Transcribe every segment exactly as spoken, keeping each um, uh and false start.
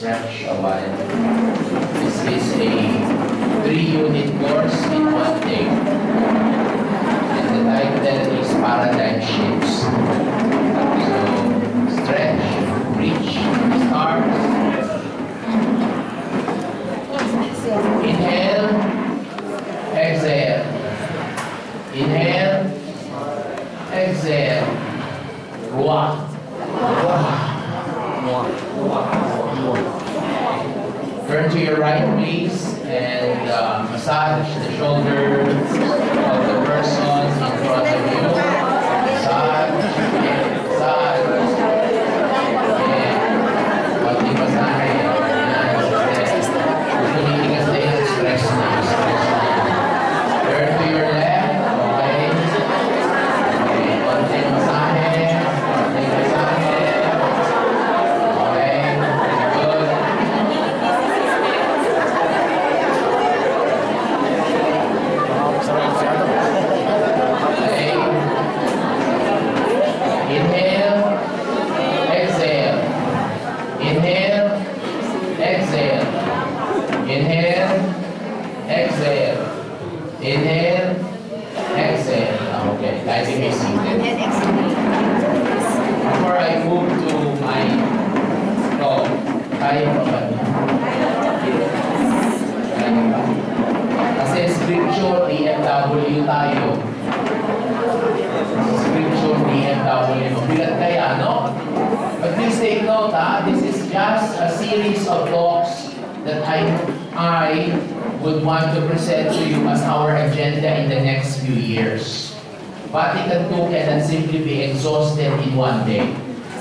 stretch a while. This is a three-unit course in one day. And the title is Paradigm Shifts. So, stretch, reach, start. Inhale, exhale. Inhale, exhale. Ruah. Turn to your right, please, and uh, massage the shoulders of the person in front of you. Massage, massage, and konting masahe. Tumitigas na yung stress na. Turn to your left, okay? Okay, konting masahe, konting masahe. Okay, good. Okay. Inhale, exhale. Inhale, exhale. Inhale, exhale. Inhale, exhale. Okay, guys, you may see that. Before I move to my no, kaya pa ba niya? Kaya pa. Kasi scripture, D M W tayo. Scripture, D M W. Mabigat kaya, no? But please take note, ha? This is just a series of talks that I, I would want to present to you as our agenda in the next few years. Vatican two cannot simply be exhausted in one day.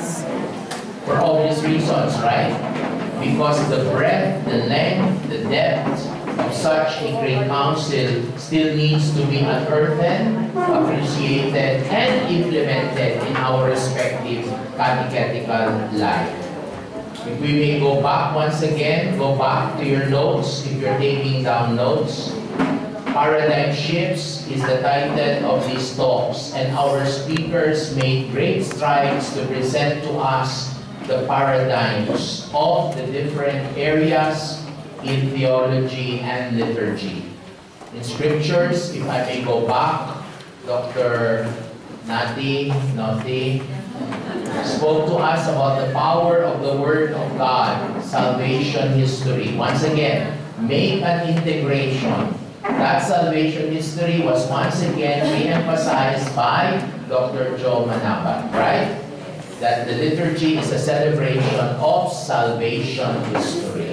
For obvious reasons, right? Because the breadth, the length, the depth of such a great council still needs to be unearthed, appreciated, and implemented in our respective catechetical life. If we may go back once again, go back to your notes if you're taking down notes. Paradigm Shifts is the title of these talks, and our speakers made great strides to present to us the paradigms of the different areas in theology and liturgy. In scriptures, if I may go back, Doctor Nati, Nati, spoke to us about the power of the Word of God, salvation history. Once again, make an integration. That salvation history was once again re-emphasized by Doctor Joe Manabat, right? That the liturgy is a celebration of salvation history.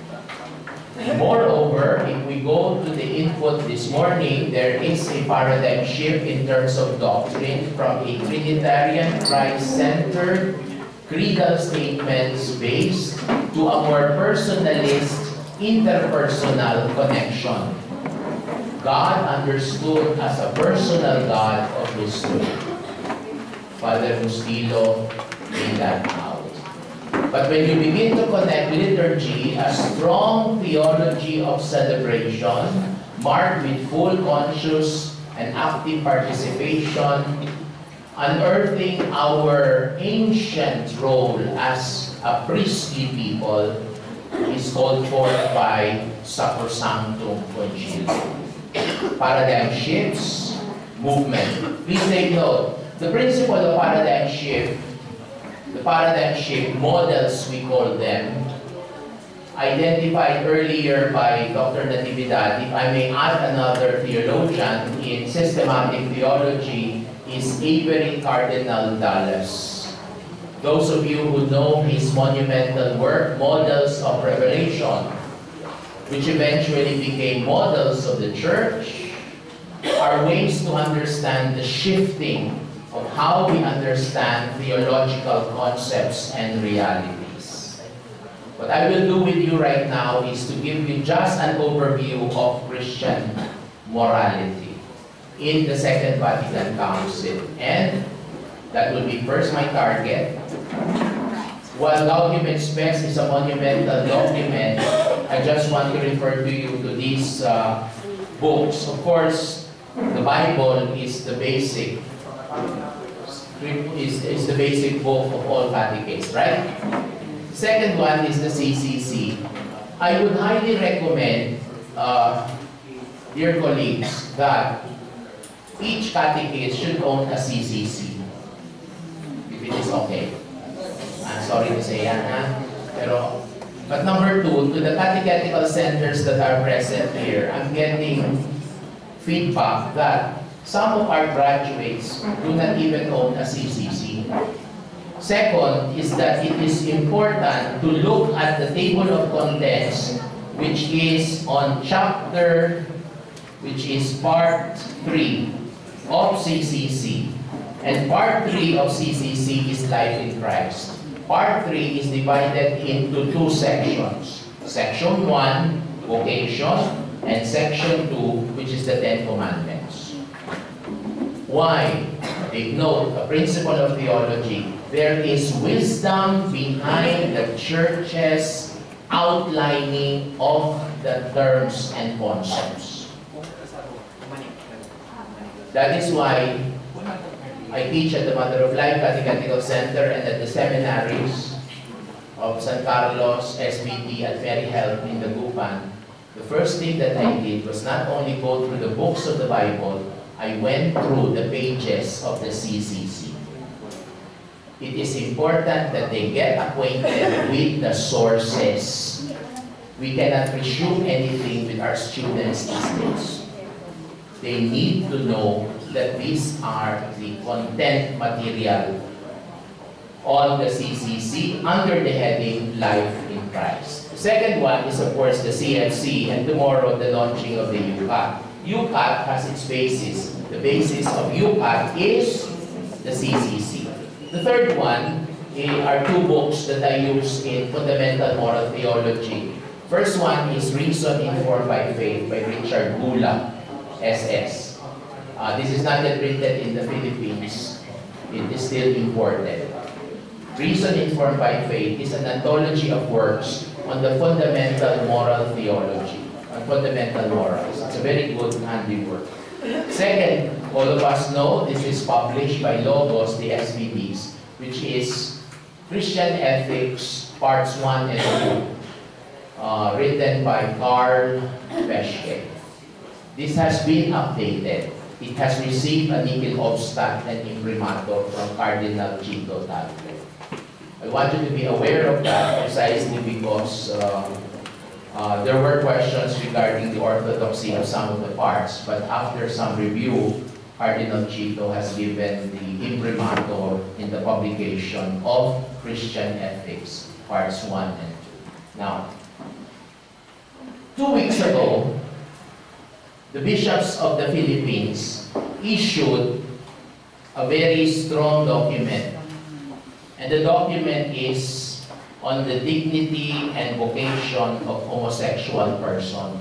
Moreover, if we go to the input this morning, there is a paradigm shift in terms of doctrine from a Trinitarian, Christ-centered, creedal statements based to a more personalist, interpersonal connection. God understood as a personal God of history. Father Mustilo made that out. But when you begin to connect liturgy, a strong theology of celebration, marked with full conscious and active participation, unearthing our ancient role as a priestly people, is called forth by Sacrosanctum Concilium. Paradigm shifts, movement. Please take note, the principle of paradigm shift, the paradigm shift models, we call them, identified earlier by Doctor Natividad. If I may add another theologian in systematic theology, is Avery Cardinal Dallas. Those of you who know his monumental work, Models of Revelation, which eventually became models of the church, are ways to understand the shifting of how we understand theological concepts and realities. What I will do with you right now is to give you just an overview of Christian morality in the Second Vatican Council. And that will be first my target. While Document Specs is a monumental document, I just want to refer to you to these uh, books. Of course, the Bible is the basic is, is the basic book of all catechists, right? Second one is the C C C. I would highly recommend, uh, dear colleagues, that each catechist should own a C C C. If it is okay. I'm sorry to say yan, ha? Pero, but number two, to the catechetical centers that are present here, I'm getting feedback that some of our graduates do not even own a C C C. Second is that it is important to look at the table of contents, which is on chapter, which is part three of C C C. And part three of C C C is Life in Christ. Part three is divided into two sections. Section one, vocation, and section two, which is the Ten Commandments. Why? Take note, a principle of theology. There is wisdom behind the church's outlining of the terms and concepts. That is why I teach at the Mother of Life Catechetical Center and at the seminaries of San Carlos, S B T, at Mary Health in the Gupan. The first thing that I did was not only go through the books of the Bible, I went through the pages of the C C C. It is important that they get acquainted with the sources. We cannot presume anything with our students these days. They need to know that these are the content material on the C C C under the heading Life in Christ. The second one is, of course, the C F C, and tomorrow the launching of the U C A T. U C A T has its basis. The basis of U C A T is the C C C. The third one are two books that I use in fundamental moral theology. First one is Reason Informed by Faith by Richard Gula, S S. Uh, this is not yet printed in the Philippines. It is still imported. Reason Informed by Faith is an anthology of works on the fundamental moral theology, on fundamental morals. It's a very good handiwork. Second, all of us know this is published by Logos, the S B Ds, which is Christian Ethics, Parts one and two, uh, written by Carl Peschke. This has been updated. It has received a nickel obstat and imprimatur from Cardinal Chito Talve. I want you to be aware of that precisely because uh, uh, there were questions regarding the orthodoxy of some of the parts, but after some review, Cardinal Chito has given the imprimatur in the publication of Christian Ethics, Parts one and two. Now, two weeks ago, the bishops of the Philippines issued a very strong document. And the document is on the dignity and vocation of homosexual persons,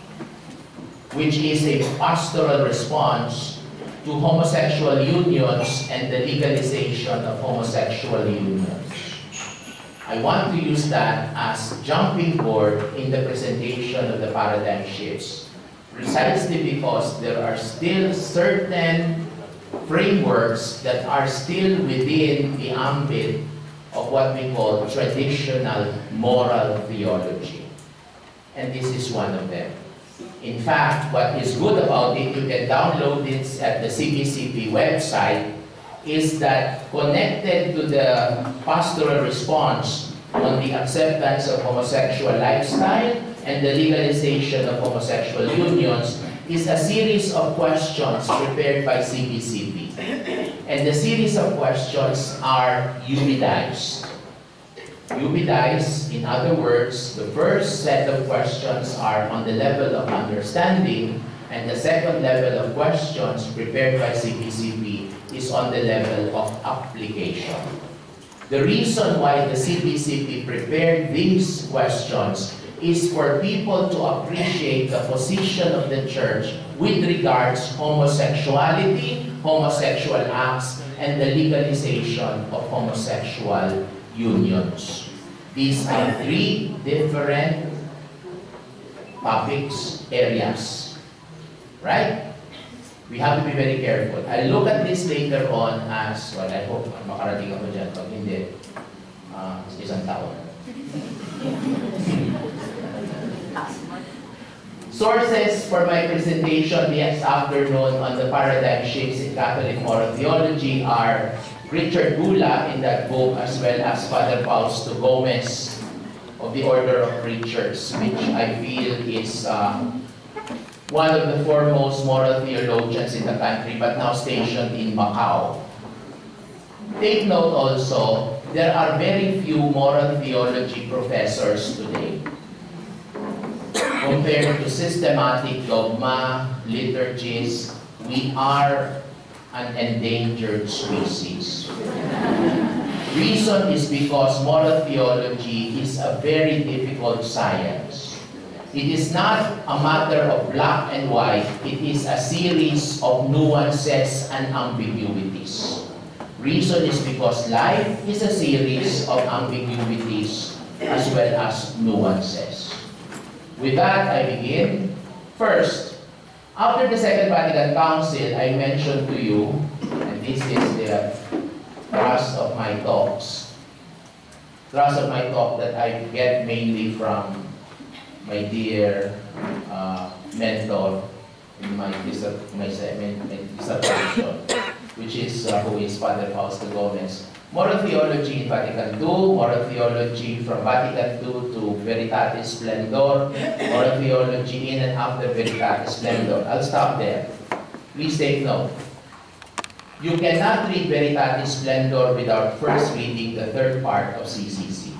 which is a pastoral response to homosexual unions and the legalization of homosexual unions. I want to use that as jumping board in the presentation of the paradigm shifts, precisely because there are still certain frameworks that are still within the ambit of what we call traditional moral theology. And this is one of them. In fact, what is good about it, you can download it at the C B C P website, is that connected to the pastoral response on the acceptance of homosexual lifestyle and the legalization of homosexual unions is a series of questions prepared by C B C P. And the series of questions are eubidized. Eubidized, in other words, the first set of questions are on the level of understanding, and the second level of questions prepared by C B C P is on the level of application. The reason why the C B C P prepared these questions is for people to appreciate the position of the church with regards homosexuality, homosexual acts, and the legalization of homosexual unions. These are three different topics, areas, right? We have to be very careful. I'll look at this later on as, well, I hope makarating ako dyan. Pag hindi, uh, isang taon. Sources for my presentation this afternoon on the paradigm shifts in Catholic moral theology are Richard Bula in that book, as well as Father Fausto Gomez of the Order of Preachers, which I feel is uh, one of the foremost moral theologians in the country, but now stationed in Macau. Take note also, there are very few moral theology professors today. Compared to systematic dogma, liturgies, we are an endangered species. Reason is because moral theology is a very difficult science. It is not a matter of black and white, it is a series of nuances and ambiguities. Reason is because life is a series of ambiguities as well as nuances. With that, I begin. First, after the Second Vatican Council, I mentioned to you, and this is the thrust of my talks, thrust of my talk that I get mainly from my dear uh, mentor in my, my, my dissertation, which is uh, who is Father Fausto Gomez. Moral theology in Vatican two, moral theology from Vatican two to Veritatis Splendor, moral theology in and after Veritatis Splendor. I'll stop there. Please take note. You cannot read Veritatis Splendor without first reading the third part of C C C.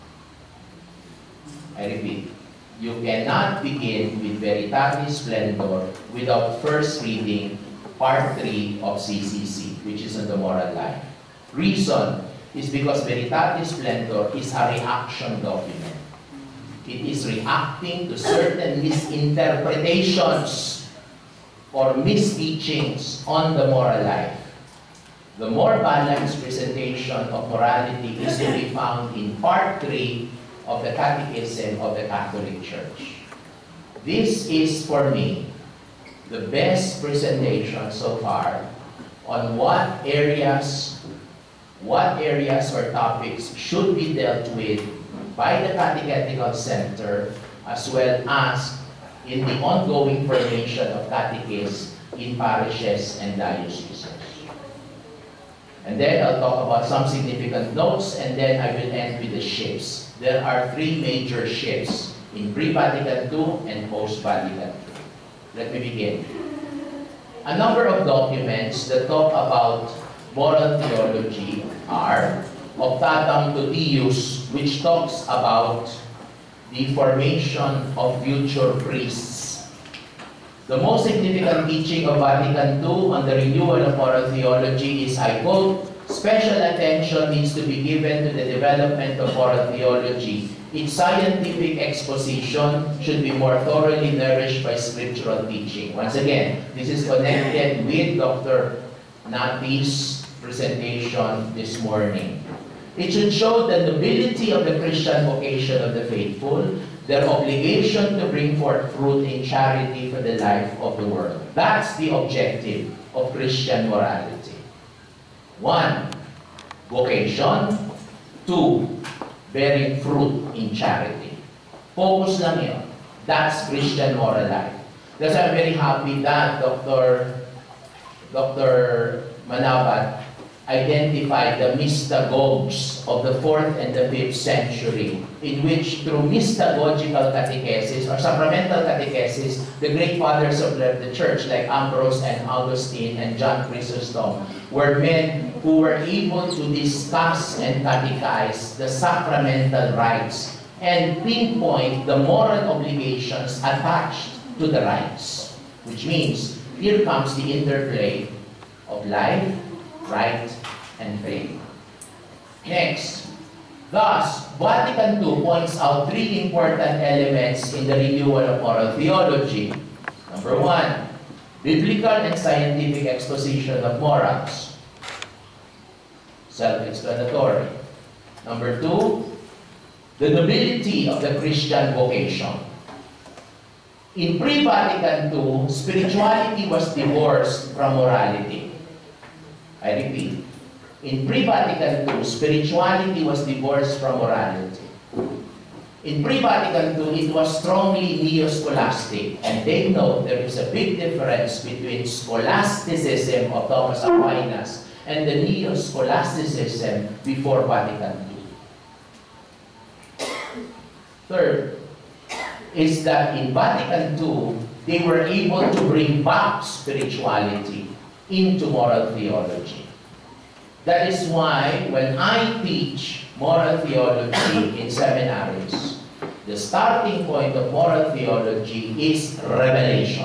I repeat. You cannot begin with Veritatis Splendor without first reading part three of C C C, which is on the moral life. Reason is because Veritatis Splendor is a reaction document. It is reacting to certain misinterpretations or misteachings on the moral life. The more balanced presentation of morality is to be found in part three of the Catechism of the Catholic Church. This is, for me, the best presentation so far on what areas what areas or topics should be dealt with by the Catechetical Center, as well as in the ongoing formation of catechists in parishes and dioceses. And then I'll talk about some significant notes, and then I will end with the shifts. There are three major shifts in pre-Vatican two and post-Vatican two. Let me begin. A number of documents that talk about moral theology are Optatam to Deus, which talks about the formation of future priests. The most significant teaching of Vatican two on the renewal of moral theology is, I quote, "Special attention needs to be given to the development of moral theology. Its scientific exposition should be more thoroughly nourished by scriptural teaching." Once again, this is connected with Doctor Nati's presentation this morning. It should show the nobility of the Christian vocation of the faithful, their obligation to bring forth fruit in charity for the life of the world. That's the objective of Christian morality. One, vocation. Two, bearing fruit in charity. Focus lang yun. That's Christian moral life. That's why I'm very happy that Doctor Doctor Manabat identified the mystagogues of the fourth and the fifth century, in which through mystagogical catechesis or sacramental catechesis, the great fathers of the church like Ambrose and Augustine and John Chrysostom were men who were able to discuss and catechize the sacramental rites and pinpoint the moral obligations attached to the rites, which means here comes the interplay of life, right, and faith. Next, thus, Vatican two points out three important elements in the renewal of moral theology. Number one, biblical and scientific exposition of morals. Self-explanatory. Number two, the nobility of the Christian vocation. In pre-Vatican two, spirituality was divorced from morality. I repeat, in pre-Vatican two, spirituality was divorced from morality. In pre-Vatican two, it was strongly neo-scholastic. And they know there is a big difference between scholasticism of Thomas Aquinas and the neo-scholasticism before Vatican two. Third, is that in Vatican two, they were able to bring back spirituality into moral theology. That is why when I teach moral theology in seminaries, the starting point of moral theology is revelation.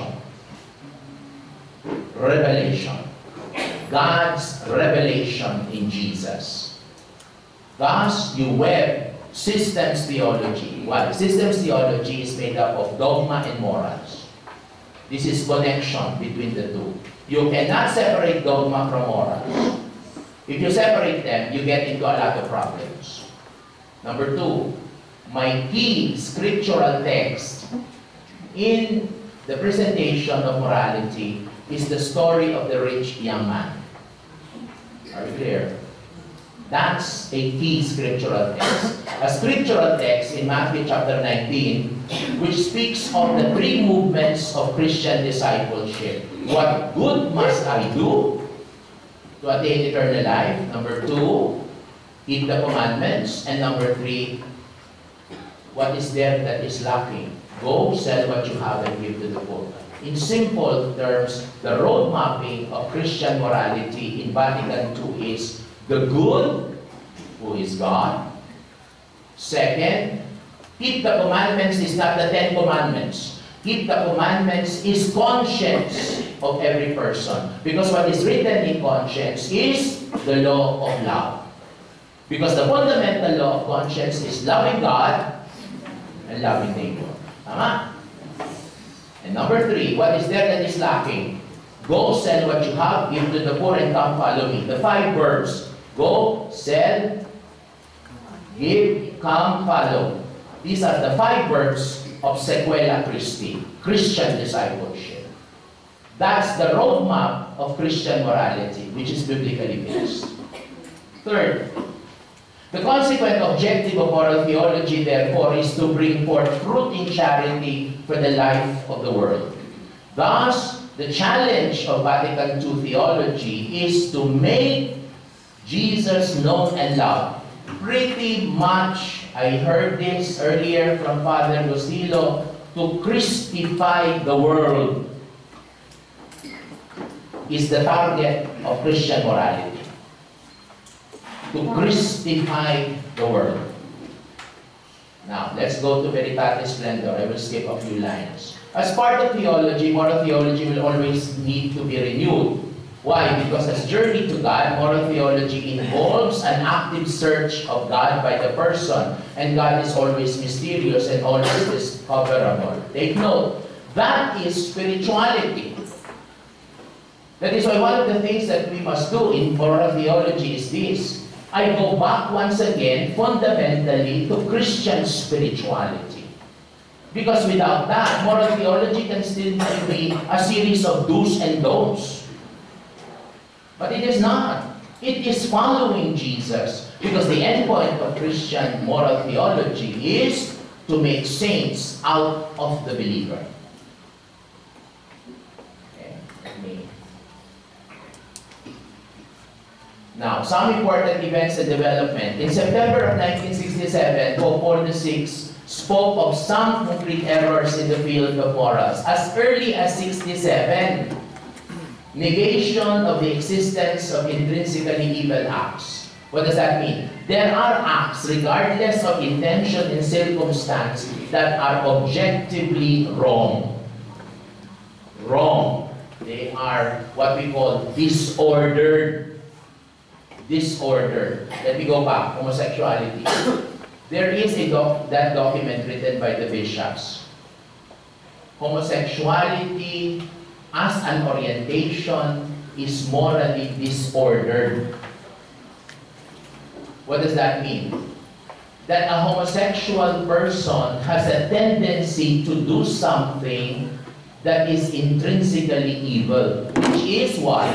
Revelation. God's revelation in Jesus. Thus, you web systems theology. Why? Systems theology is made up of dogma and morals. This is connection between the two. You cannot separate dogma from morals. If you separate them, you get into a lot of problems. Number two, my key scriptural text in the presentation of morality is the story of the rich young man. Are you clear? That's a key scriptural text. A scriptural text in Matthew chapter nineteen, which speaks of the three movements of Christian discipleship. What good must I do to attain eternal life? Number two, keep the commandments. And number three, what is there that is lacking? Go, sell what you have and give to the poor. In simple terms, the road mapping of Christian morality in Vatican two is the good, who is God. Second, keep the commandments is not the Ten Commandments. Keep the commandments is conscience of every person. Because what is written in conscience is the law of love. Because the fundamental law of conscience is loving God and loving neighbor. Tama? And number three, what is there that is lacking? Go, sell what you have, give to the poor, and come follow me. The five verbs. Go, sell, give, come, follow. These are the five verbs of Sequela Christi, Christian discipleship. That's the roadmap of Christian morality, which is biblically based. Third, the consequent objective of moral theology, therefore, is to bring forth fruit in charity for the life of the world. Thus, the challenge of Vatican two theology is to make Jesus known and loved. Pretty much, I heard this earlier from Father Lucilo, to Christify the world is the target of Christian morality. To Christify the world. Now, let's go to Veritatis Splendor. I will skip a few lines. As part of theology, moral theology will always need to be renewed. Why? Because as journey to God, moral theology involves an active search of God by the person. And God is always mysterious and always discoverable. Take note, that is spirituality. That is why one of the things that we must do in moral theology is this. I go back once again, fundamentally, to Christian spirituality. Because without that, moral theology can still be a series of do's and don'ts. But it is not. It is following Jesus. Because the end point of Christian moral theology is to make saints out of the believer. Okay. Now, some important events and development. In September of nineteen sixty-seven, Pope Paul the sixth spoke of some concrete errors in the field of morals. As early as sixty-seven, negation of the existence of intrinsically evil acts. What does that mean? There are acts, regardless of intention and circumstance, that are objectively wrong. Wrong. They are what we call disordered. Disordered. Let me go back. Homosexuality. There is a doc that document written by the bishops. Homosexuality as an orientation is morally disordered. What does that mean? That a homosexual person has a tendency to do something that is intrinsically evil, which is what?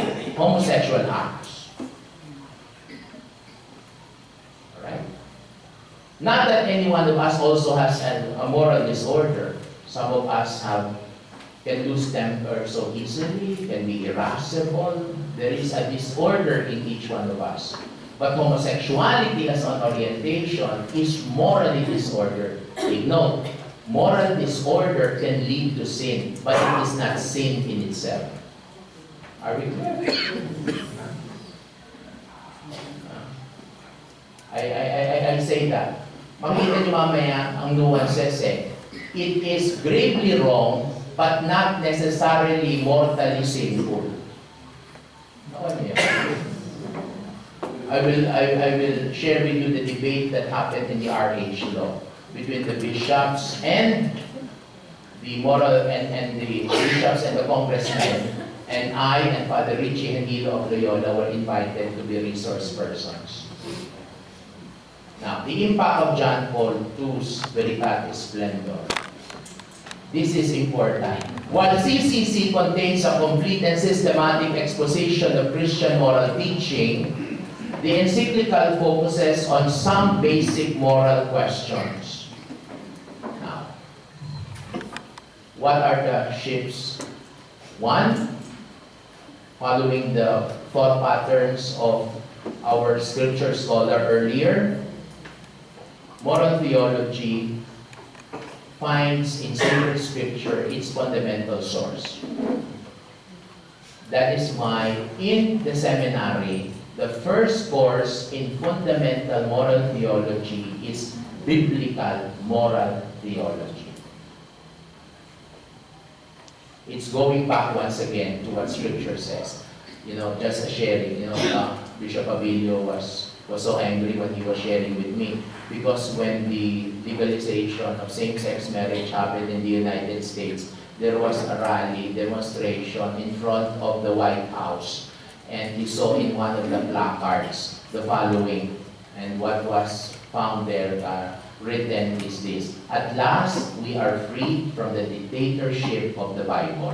Homosexual acts. Alright? Not that any one of us also has an, a moral disorder. Some of us have can lose temper so easily, can be irascible. There is a disorder in each one of us. But homosexuality as an orientation is morally disordered. Take note, moral disorder can lead to sin, but it is not sin in itself. Are we clear? I, I, I, I say that. Makita niyo mamaya ang nuances eh. It is gravely wrong, but not necessarily mortally sinful. I will, I, I will share with you the debate that happened in the R H law between the bishops and the moral and, and the bishops and the congressmen, and I and Father Richie Hengilo of Loyola were invited to be resource persons. Now, the impact of John Paul the Second's Veritatis Splendor. This is important. While C C C contains a complete and systematic exposition of Christian moral teaching, the encyclical focuses on some basic moral questions. Now, what are the shifts? One, following the thought patterns of our scripture scholar earlier, moral theology finds in sacred scripture its fundamental source. That is why in the seminary, the first course in fundamental moral theology is biblical moral theology. It's going back once again to what scripture says. You know, just a sharing, you know, uh, Bishop Abilio was was so angry when he was sharing with me, because when the legalization of same-sex marriage happened in the United States, there was a rally, demonstration in front of the White House, and he saw in one of the placards the following, and what was found there uh, written is this: at last we are free from the dictatorship of the Bible.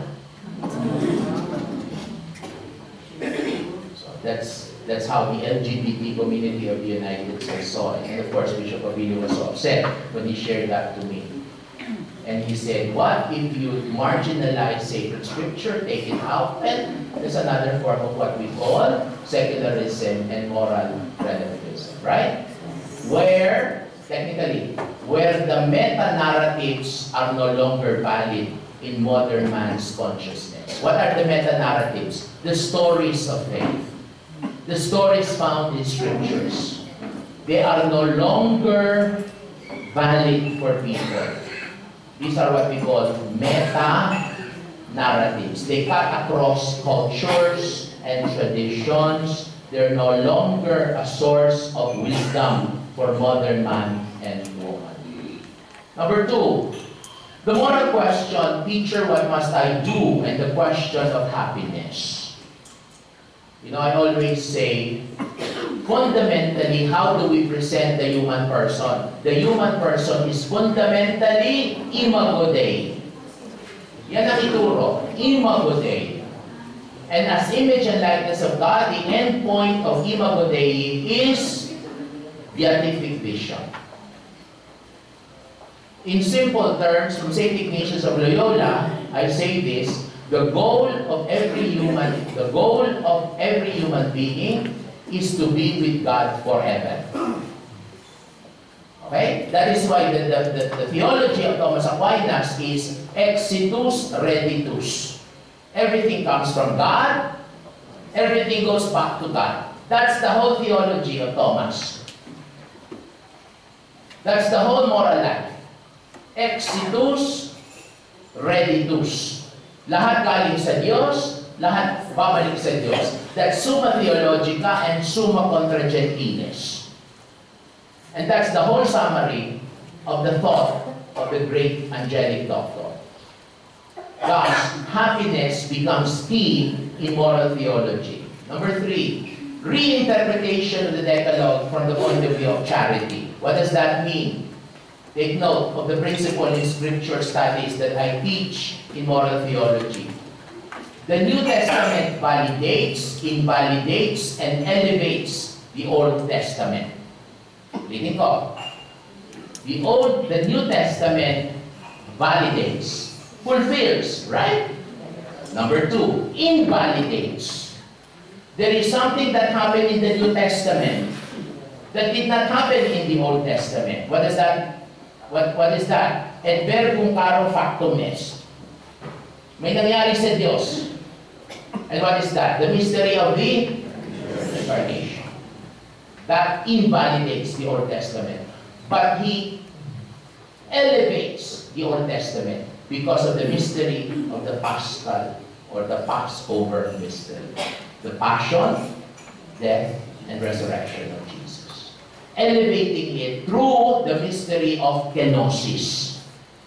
So that's That's how the L G B T community of the United States saw it. And of course, Bishop Abilio was so upset when he shared that to me. And he said, what if you marginalize sacred scripture, take it out? And there's another form of what we call secularism and moral relativism, right? Where, technically, where the meta-narratives are no longer valid in modern man's consciousness. What are the meta-narratives? The stories of faith. The stories found in scriptures. They are no longer valid for people. These are what we call meta-narratives. They cut across cultures and traditions. They're no longer a source of wisdom for modern man and woman. Number two, the moral question, teacher, what must I do? And the question of happiness. You know, I always say, fundamentally, how do we present the human person? The human person is fundamentally imago Dei. Yan ang ituro, imago Dei. And as image and likeness of God, the end point of imago Dei is beatific vision. In simple terms, from Saint Ignatius of Loyola, I say this: the goal of every human, the goal of every human being is to be with God forever. Okay? That is why the, the, the, the theology of Thomas Aquinas is exitus reditus. Everything comes from God, everything goes back to God. That's the whole theology of Thomas. That's the whole moral life. Exitus reditus. Lahat galing sa Diyos, lahat babalik sa Diyos. That's summa theologica and summa contra gentiles. And that's the whole summary of the thought of the great angelic doctor. Thus, happiness becomes key in moral theology. Number three, reinterpretation of the Decalogue from the point of view of charity. What does that mean? Take note of the principle in scripture studies that I teach in moral theology. The New Testament validates, invalidates, and elevates the Old Testament. Reading ko. The Old, the New Testament validates, fulfills, right? Number two, invalidates. There is something that happened in the New Testament that did not happen in the Old Testament. What is that? What, what is that? Et verbum caro factum est. May nangyari sa Diyos. And what is that? The mystery of the incarnation. That invalidates the Old Testament. But he elevates the Old Testament because of the mystery of the Paschal or the Passover mystery. The passion, death, and resurrection of Jesus. Elevating it through the mystery of kenosis.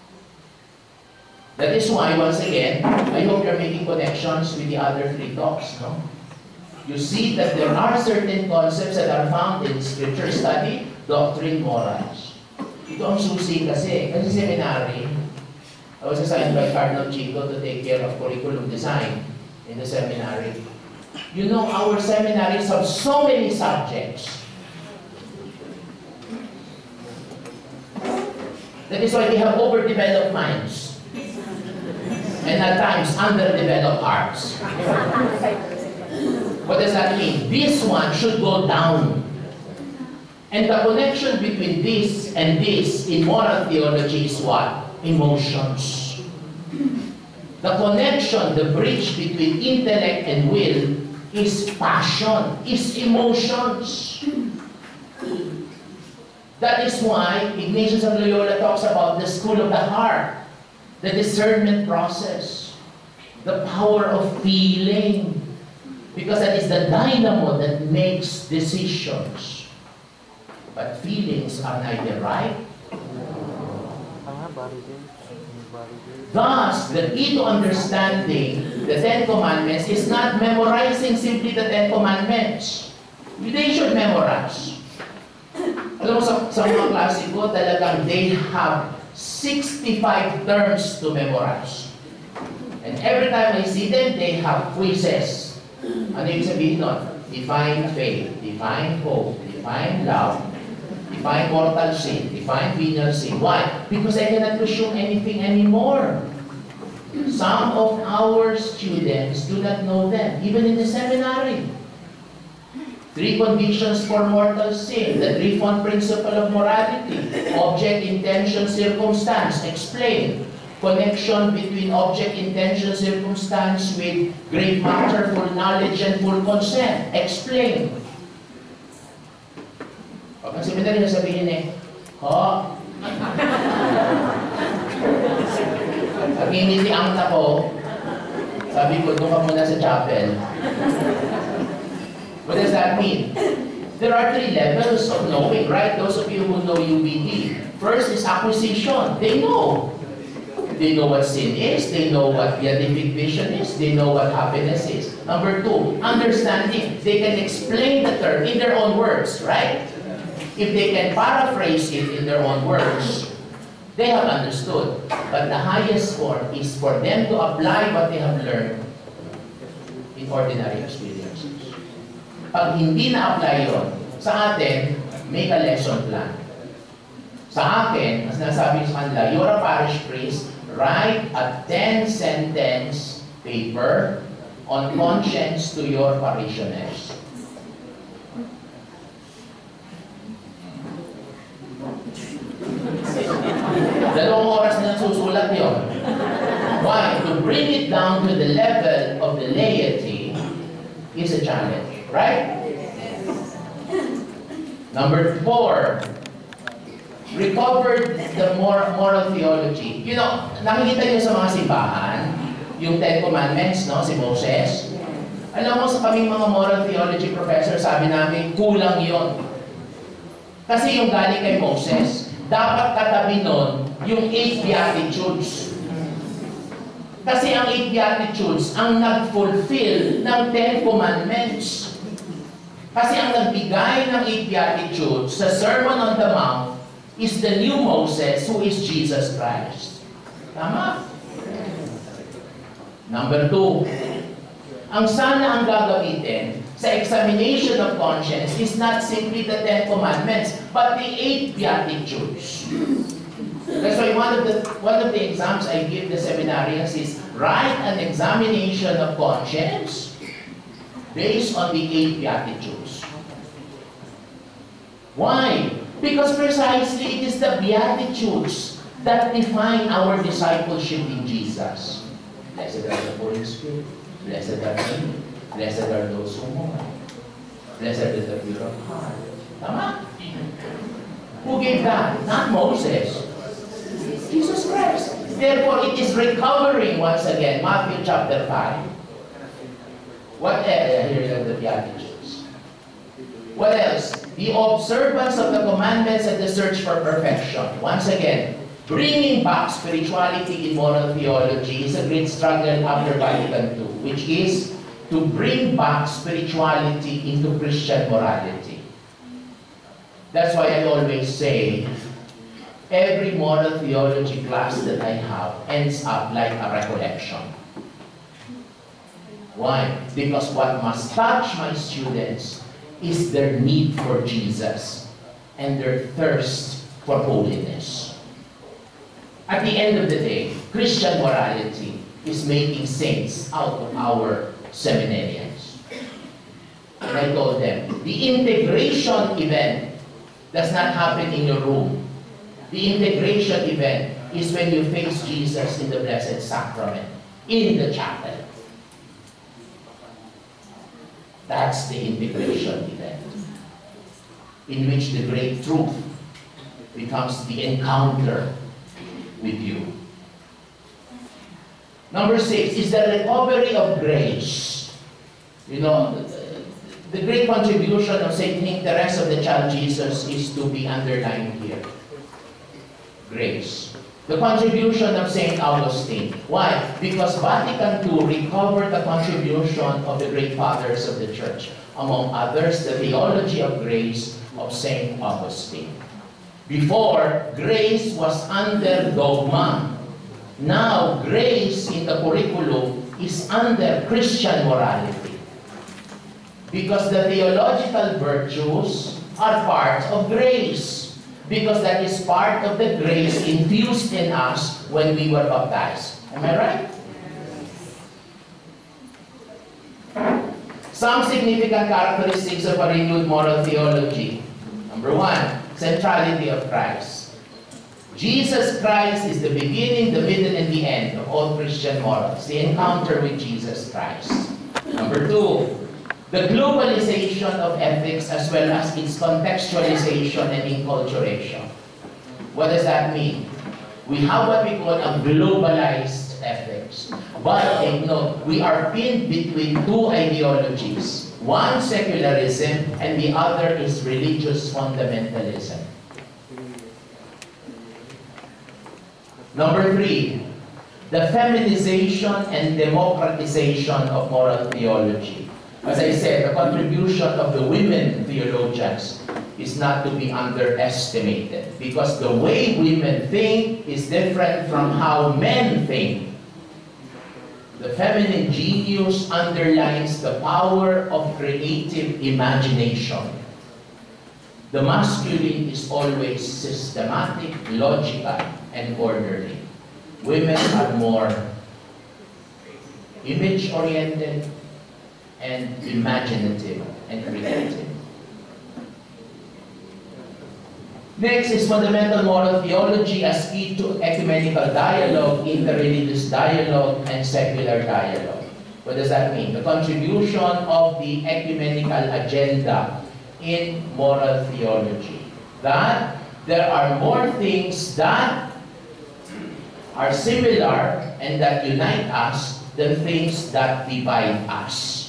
That is why, once again, I hope you're making connections with the other three talks, no? You see that there are certain concepts that are found in scripture study, doctrine, morals. Ito ang susi kasi. Kasi seminary, I was assigned by Cardinal Chico to take care of curriculum design in the seminary. You know, our seminaries have so many subjects. That is why we have overdeveloped minds. And at times, underdeveloped hearts. What does that mean? This one should go down. And the connection between this and this in moral theology is what? Emotions. The connection, the bridge between intellect and will is passion, is emotions. That is why Ignatius of Loyola talks about the school of the heart, the discernment process, the power of feeling, because that is the dynamo that makes decisions. But feelings are neither right. Thus, the key to understanding the Ten Commandments is not memorizing simply the Ten Commandments. They should memorize. Alam mo, sa, sa mga klasiko, talagang they have sixty-five terms to memorize. And every time I see them, they have quizzes. Ano yung sabihin nun? Define faith, define hope, define love, define mortal sin, define venial sin. Why? Because I cannot presume anything anymore. Some of our students do not know them, even in the seminary. Three conditions for mortal sin, the threefold principle of morality, object, intention, circumstance, explain. Connection between object, intention, circumstance with great matter, full knowledge, and full consent, explain. Pag ang seminary na sabihin eh, ho, pag-initi ang tako, sabi ko, doon ka muna sa chapel. What does that mean? There are three levels of knowing, right? Those of you who know U B D. First is acquisition. They know. They know what sin is. They know what beatific vision is. They know what happiness is. Number two, understanding. They can explain the term in their own words, right? If they can paraphrase it in their own words, they have understood. But the highest form is for them to apply what they have learned in ordinary experiences. Pag hindi na-apply yun, sa atin, make a lesson plan. Sa akin, as nasabi sa kanila, you're a parish priest, write a ten-sentence paper on conscience to your parishioners. Dalawang oras na susulat yun. Why? To bring it down to the level of the laity is a challenge. Right? Number four, recovered the moral, moral theology. You know, nakikita niyo sa mga simbahan, yung Ten Commandments, no, si Moses. Alam mo, sa kaming mga moral theology professor, sabi namin, kulang yon. Kasi yung galing kay Moses, dapat katabi nun yung eight beatitudes. Kasi ang eight beatitudes ang nag-fulfill ng Ten Commandments. Kasi ang nagbigay ng eight beatitudes sa Sermon on the Mount is the new Moses who is Jesus Christ. Tama? Number two, ang sana ang gagamitin sa examination of conscience is not simply the Ten Commandments, but the eight Beatitudes. That's why one of the one of the exams I give the seminarians is write an examination of conscience based on the eight Beatitudes. Why? Because precisely it is the Beatitudes that define our discipleship in Jesus. Blessed are the poor in spirit, blessed are the blessed are those who mourn, blessed is the pure of heart. Tama? Who gave that? Not Moses. Jesus Christ. Therefore, it is recovering once again. Matthew chapter five. What else? Here are the Beatitudes. What else? The observance of the commandments and the search for perfection. Once again, bringing back spirituality in moral theology is a great struggle after Vatican two, which is to bring back spirituality into Christian morality. That's why I always say, every moral theology class that I have ends up like a recollection. Why? Because what must touch my students is their need for Jesus and their thirst for holiness. At the end of the day, Christian morality is making saints out of our seminarians. And I told them, the integration event does not happen in your room. The integration event is when you face Jesus in the Blessed Sacrament, in the chapel. That's the integration event, in which the great truth becomes the encounter with you. Number six is the recovery of grace. You know, the, the great contribution of Saint Teresa of the Child Jesus is to be underlined here. Grace. The contribution of Saint Augustine. Why? Because Vatican two recovered the contribution of the great fathers of the Church. Among others, the theology of grace of Saint Augustine. Before, grace was under dogma. Now, grace in the curriculum is under Christian morality. Because the theological virtues are part of grace. Because that is part of the grace infused in us when we were baptized. Am I right? Some significant characteristics of a renewed moral theology. Number one, centrality of Christ. Jesus Christ is the beginning, the middle, and the end of all Christian morals. The encounter with Jesus Christ. Number two, the globalization of ethics as well as its contextualization and enculturation. What does that mean? We have what we call a globalized ethics. But take note, we are pinned between two ideologies. One, secularism, and the other is religious fundamentalism. Number three, the feminization and democratization of moral theology. As I said, the contribution of the women theologians is not to be underestimated because the way women think is different from how men think. The feminine genius underlines the power of creative imagination. The masculine is always systematic, logical, and orderly. Women are more image-oriented and imaginative and creative. Next is fundamental moral theology as key to ecumenical dialogue, interreligious dialogue, and secular dialogue. What does that mean? The contribution of the ecumenical agenda in moral theology. That there are more things that are similar and that unite us than things that divide us.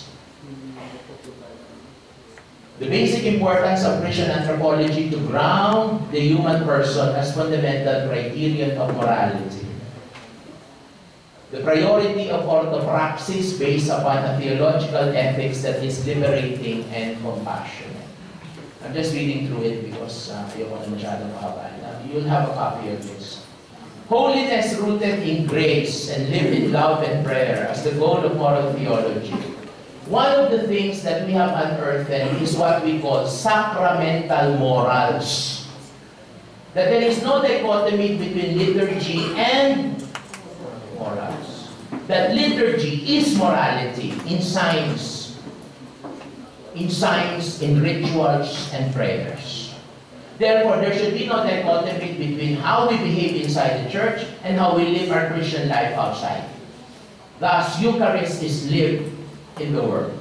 The basic importance of Christian anthropology to ground the human person as fundamental criterion of morality. The priority of orthopraxis based upon a theological ethics that is liberating and compassionate. I'm just reading through it because uh, ayoko na masyadong mahabaan. You'll have a copy of this. Holiness rooted in grace and lived in love and prayer as the goal of moral theology. one of the things that we have unearthed is what we call sacramental morals. That there is no dichotomy between liturgy and morals. That liturgy is morality in signs, in signs, in rituals, and prayers. Therefore, there should be no dichotomy between how we behave inside the church and how we live our Christian life outside. Thus, Eucharist is lived in the world.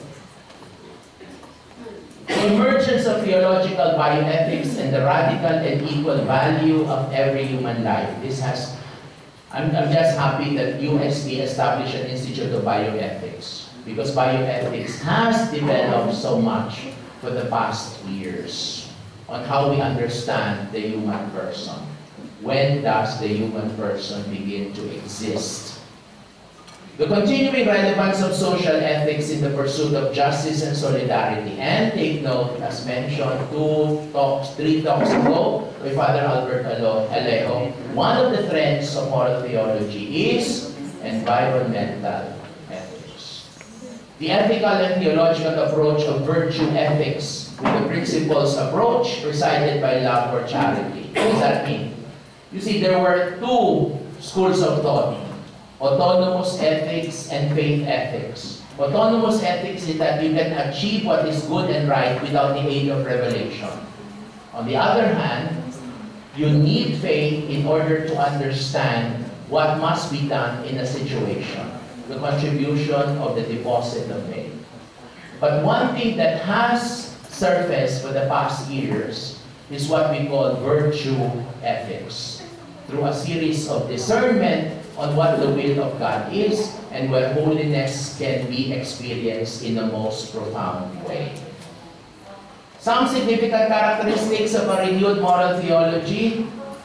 The emergence of theological bioethics and the radical and equal value of every human life. This has, I'm, I'm just happy that U S D established an Institute of Bioethics, because bioethics has developed so much for the past years on how we understand the human person. When does the human person begin to exist? The continuing relevance of social ethics in the pursuit of justice and solidarity. And take note, as mentioned two talks, three talks ago by Father Albert Alejo, one of the threads of moral theology is environmental ethics. The ethical and theological approach of virtue ethics with the principles approach recited by love or charity. What does that mean? You see, there were two schools of thought. Autonomous ethics and faith ethics. Autonomous ethics is that you can achieve what is good and right without the aid of revelation. On the other hand, you need faith in order to understand what must be done in a situation, the contribution of the deposit of faith. But one thing that has surfaced for the past years is what we call virtue ethics, through a series of discernment on what the will of God is and where holiness can be experienced in the most profound way. Some significant characteristics of a renewed moral theology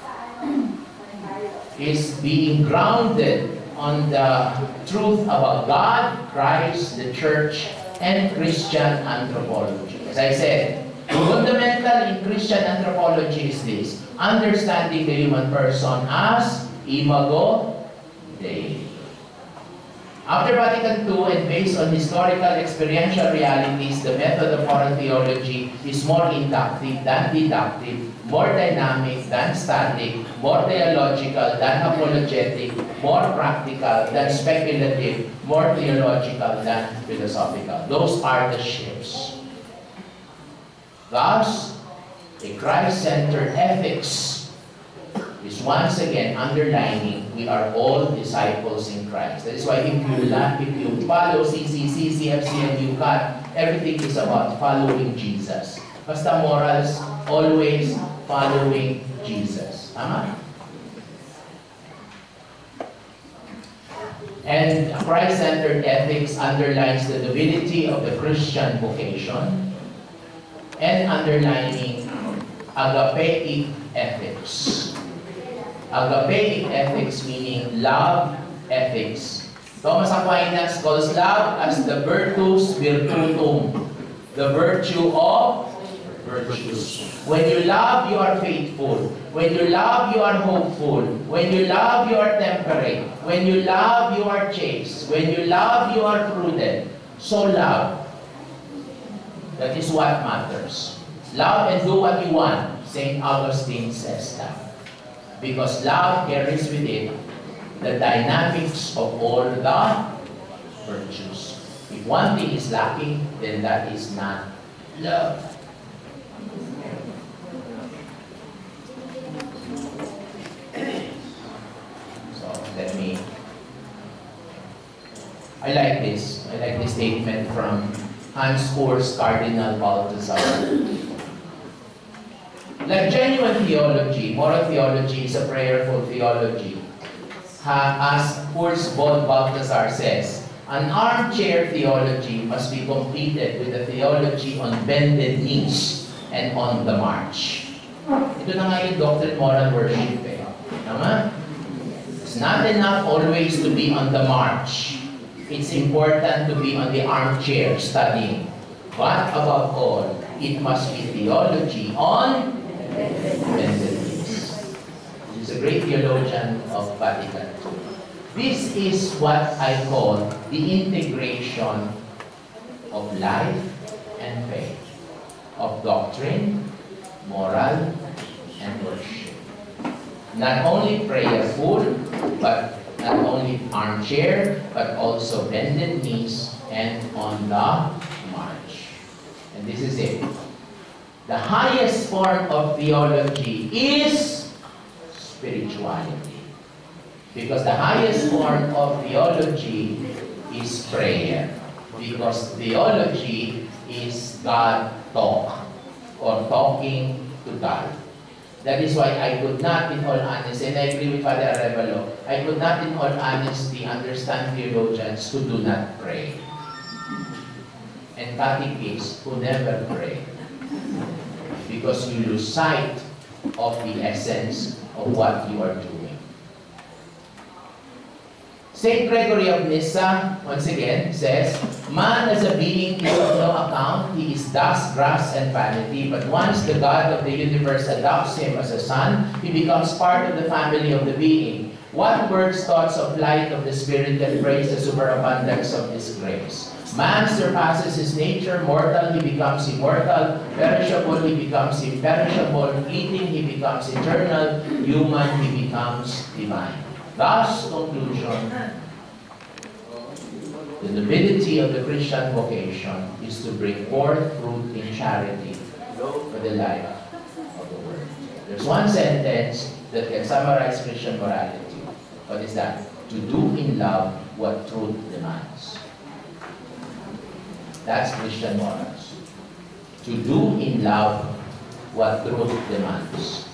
is being grounded on the truth about God, Christ, the Church, and Christian anthropology. As I said, fundamental in Christian anthropology is this: understanding the human person as imago Dei. After Vatican two, and based on historical experiential realities, the method of moral theology is more inductive than deductive, more dynamic than static, more theological than apologetic, more practical than speculative, more theological than philosophical. Those are the shifts. Thus, a Christ-centered ethics is once again underlining we are all disciples in Christ. That is why if you if you follow C C C, C F C, and U C A T, everything is about following Jesus. Basta morals, always following Jesus. Tama? And Christ-centered ethics underlines the divinity of the Christian vocation and underlining agapeic ethics. Agapeic ethics meaning love ethics. Thomas Aquinas calls love as the virtus virtutum, the virtue of virtues. When you love, you are faithful. When you love, you are hopeful. When you love, you are temperate. When you love, you are chaste. When you love, you are prudent. So love. That is what matters. Love and do what you want. Saint Augustine says that. Because love carries with it the dynamics of all the virtues. If one thing is lacking, then that is not love. So let me, I like this. I like this statement from Hans Urs Cardinal Balthasar. Like genuine theology, moral theology is a prayerful theology. Ha, as Urs von Balthasar says, an armchair theology must be completed with a theology on bended knees and on the march. Ito na nga yung doctrine moral worship eh. Tama? It's not enough always to be on the march. It's important to be on the armchair studying. But above all, it must be theology on bended knees. He's a great theologian of Vatican two. This is what I call the integration of life and faith, of doctrine, moral, and worship. Not only prayerful, but not only armchair, but also bended knees and on the march. And this is it. The highest form of theology is spirituality. Because the highest form of theology is prayer. Because theology is God talk, or talking to God. That is why I could not, in all honesty, and I agree with Father Arevalo, I could not, in all honesty, understand theologians who do not pray. And catechists who never pray. Because you lose sight of the essence of what you are doing. Saint Gregory of Nyssa, once again, says, man as a being is of no account. He is dust, grass, and vanity. But once the God of the universe adopts him as a son, he becomes part of the family of the being. What words, thoughts of light of the Spirit that praise the superabundance of His grace? Man surpasses his nature. Mortal, he becomes immortal. Perishable, he becomes imperishable. Fleeting, he becomes eternal. Human, he becomes divine. Thus, conclusion, the nobility of the Christian vocation is to bring forth fruit in charity for the life of the world. There's one sentence that can summarize Christian morality. What is that? To do in love what truth demands. That's Christian morals. To do in love what truth demands.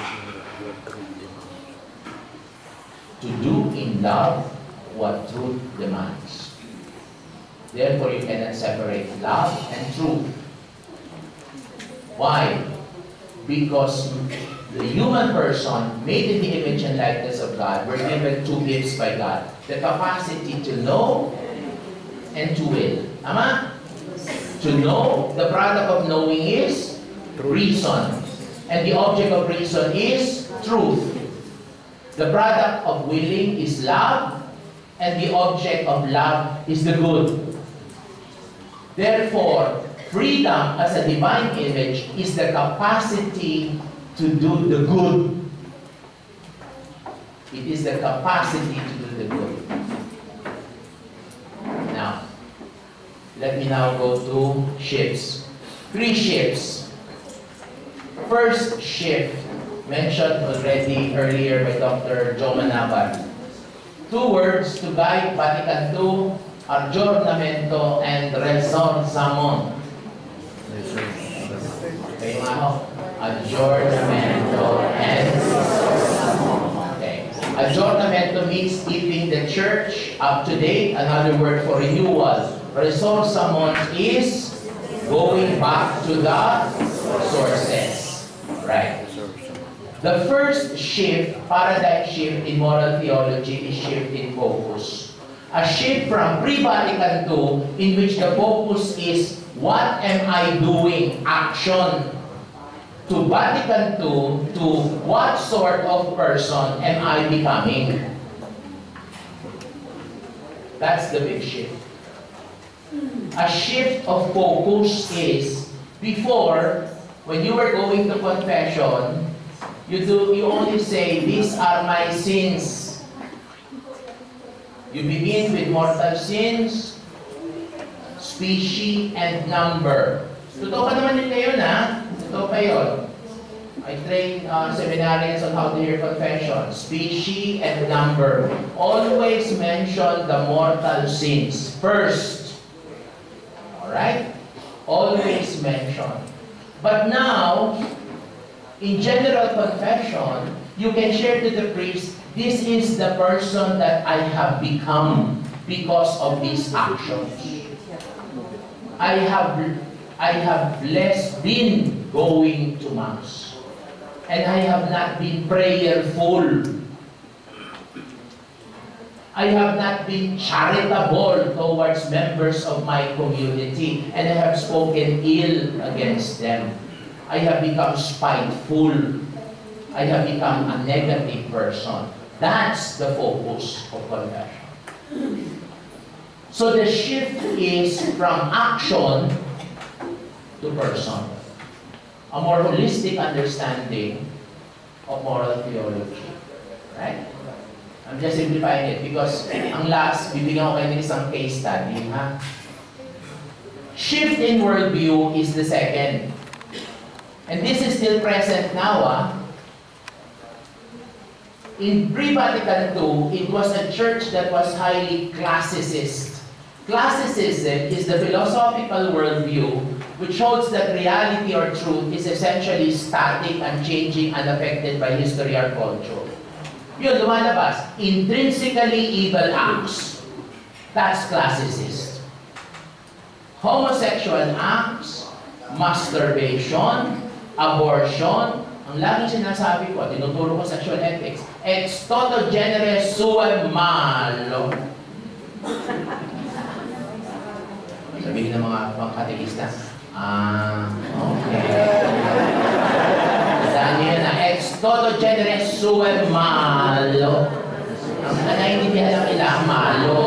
To do in love what truth demands. Therefore, you cannot separate love and truth. Why? Because the human person, made in the image and likeness of God, were given two gifts by God. The capacity to know and to will. Ama? To know, the product of knowing is reason. And the object of reason is truth. The product of willing is love, and the object of love is the good. Therefore, freedom as a divine image is the capacity to do the good. It is the capacity to do the good. Now, let me now go to shifts. Three shifts. First shift, mentioned already earlier by Doctor Joe Manabat. Two words to guide Vatican two, aggiornamento and resorsamon. Okay, mga aggiornamento and resorsamon. Okay. Aggiornamento means keeping the church up to date. Another word for renewal. Resorsamon is going back to the sources. Right. The first shift, paradigm shift in moral theology is shift in focus. A shift from pre-Vatican two in which the focus is what am I doing, action, to Vatican two to what sort of person am I becoming. That's the big shift. A shift of focus is, before, when you were going to confession, You do. You only say, these are my sins. You begin with mortal sins, species, and number. Totoo pa naman yun ngayon, ha? Totoo pa yun. I train uh, seminarians on how to hear confession. Species and number. Always mention the mortal sins first. Alright? Always mention. But now, in general confession, you can share to the priest, this is the person that I have become because of these actions. I have, I have less been going to Mass. And I have not been prayerful. I have not been charitable towards members of my community. And I have spoken ill against them. I have become spiteful. I have become a negative person. That's the focus of confession. So the shift is from action to person. A more holistic understanding of moral theology. Right? I'm just simplifying it because ang last, bibigyan ko kayo ng isang case study. Ha? Shift in worldview is the second. And this is still present now. Ah. In pre-Vatican two, it was a church that was highly classicist. Classicism is the philosophical worldview which holds that reality or truth is essentially static, unchanging, unaffected by history or culture. Yun, lumalabas. Intrinsically evil acts. That's classicist. Homosexual acts, masturbation, abortion, ang laging sinasabi ko, tinuturo ko sexual ethics, ex toto genere sua malo. Sabihin ng mga, mga katekista, ah, okay. Saan nyo yun na, ex toto genere sua malo. Ang nanaintindihan lang nila, malo.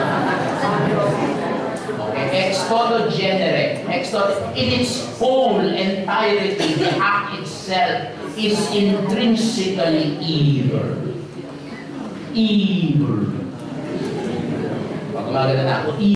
Okay, ex toto genere, ex toto, in its whole entirety, the act itself is intrinsically evil. Evil. Pag umaga na ako,